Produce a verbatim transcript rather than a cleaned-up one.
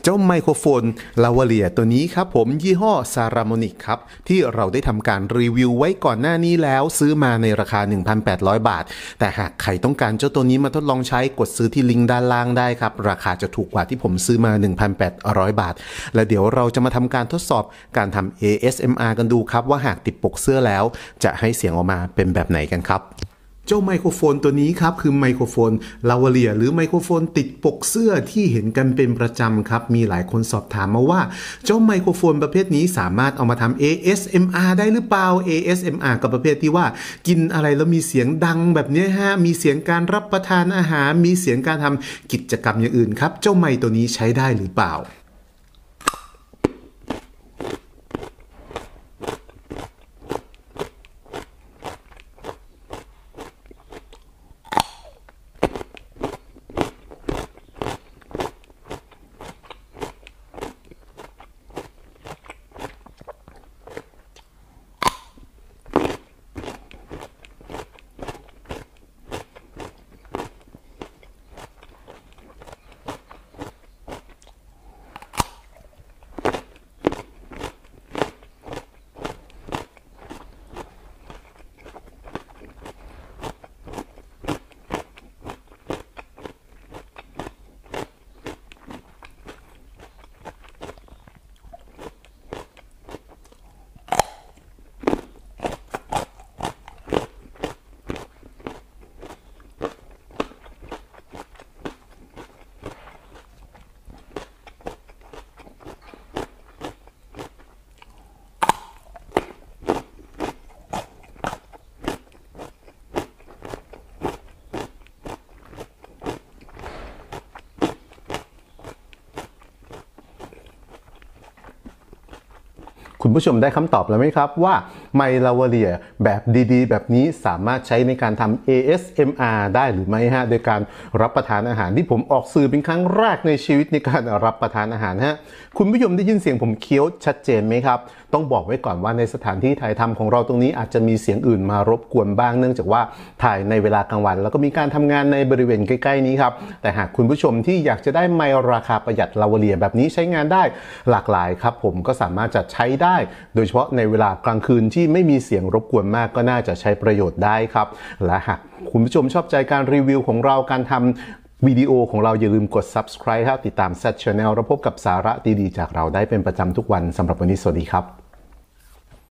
เจ้าไมโครโฟนลาวาเลียตัวนี้ครับผมยี่ห้อซารามอนิกครับที่เราได้ทำการรีวิวไว้ก่อนหน้านี้แล้วซื้อมาในราคา หนึ่งพันแปดร้อย บาทแต่หากใครต้องการเจ้าตัวนี้มาทดลองใช้กดซื้อที่ลิงก์ด้านล่างได้ครับราคาจะถูกกว่าที่ผมซื้อมา หนึ่งพันแปดร้อย บาทและเดี๋ยวเราจะมาทำการทดสอบการทำ เอ เอส เอ็ม อาร์ กันดูครับว่าหากติดปกเสื้อแล้วจะให้เสียงออกมาเป็นแบบไหนกันครับเจ้าไมโครโฟนตัวนี้ครับคือไมโครโฟนลาวาเลียหรือไมโครโฟนติดปกเสื้อที่เห็นกันเป็นประจำครับมีหลายคนสอบถามมาว่าเจ้าไมโครโฟนประเภทนี้สามารถเอามาทำ เอ เอส เอ็ม อาร์ ได้หรือเปล่า เอ เอส เอ็ม อาร์ กับประเภทที่ว่ากินอะไรแล้วมีเสียงดังแบบนี้ฮะมีเสียงการรับประทานอาหารมีเสียงการทำกิจกรรมอย่างอื่นครับเจ้าไมค์ตัวนี้ใช้ได้หรือเปล่าคุณผู้ชมได้คำตอบแล้วไหมครับว่าไมค์ลาวาเลียแบบดีๆแบบนี้สามารถใช้ในการทำ เอ เอส เอ็ม อาร์ ได้หรือไม่ฮะโดยการรับประทานอาหารที่ผมออกสื่อเป็นครั้งแรกในชีวิตในการรับประทานอาหารฮะคุณผู้ชมได้ยินเสียงผมเคี้ยวชัดเจนไหมครับต้องบอกไว้ก่อนว่าในสถานที่ถ่ายทำของเราตรงนี้อาจจะมีเสียงอื่นมารบกวนบ้างเนื่องจากว่าถ่ายในเวลากลางวันแล้วก็มีการทำงานในบริเวณใกล้ๆนี้ครับแต่หากคุณผู้ชมที่อยากจะได้ไมค์ราคาประหยัดลาวาเลียแบบนี้ใช้งานได้หลากหลายครับผมก็สามารถจะใช้ได้โดยเฉพาะในเวลากลางคืนที่ไม่มีเสียงรบกวนมากก็น่าจะใช้ประโยชน์ได้ครับและหากคุณผู้ชมชอบใจการรีวิวของเราการทำวิดีโอของเราอย่าลืมกด ซับสไครบ์ ครับติดตาม แซด Channel แล้วพบกับสาระดีๆจากเราได้เป็นประจำทุกวันสำหรับวันนี้สวัสดีครับ